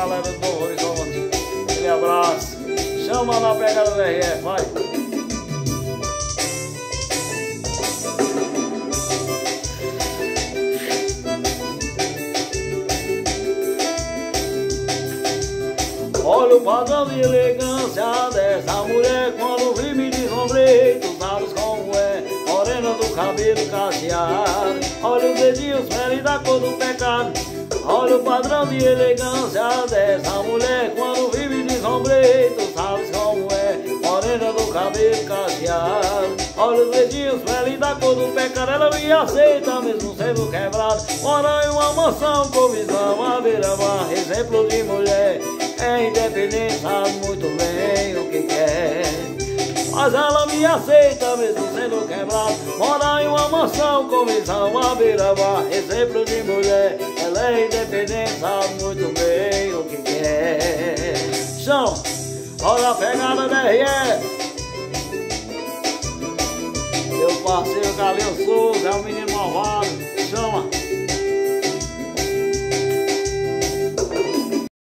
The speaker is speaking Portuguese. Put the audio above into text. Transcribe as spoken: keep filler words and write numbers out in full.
galera do Novo Horizonte. Aquele abraço. Chama na pegada do R F, vai. Olha o padrão de elegância dessa mulher. Quando vi me deslumbrei, tu sabes como é. Morena do cabelo cacheado, olha os dedinhos velhos da cor do pecado. Olha o padrão de elegância dessa mulher. Quando vi me deslumbrei, tu sabes como é. Morena do cabelo cacheado, olha os dedinhos velhos da cor do pecado. Ela me aceita mesmo sendo quebrado. Mora em uma mansão com visão à beira-mar. Exemplo de mulher, é independente, sabe muito bem o que quer. Mas ela me aceita mesmo sendo quebrado. Mora em uma mansão com visão à beira-mar. Exemplo de mulher, ela é independente, sabe muito bem o que quer. Chão, olha a pegada da R F. Meu parceiro Galinho Souza é um menino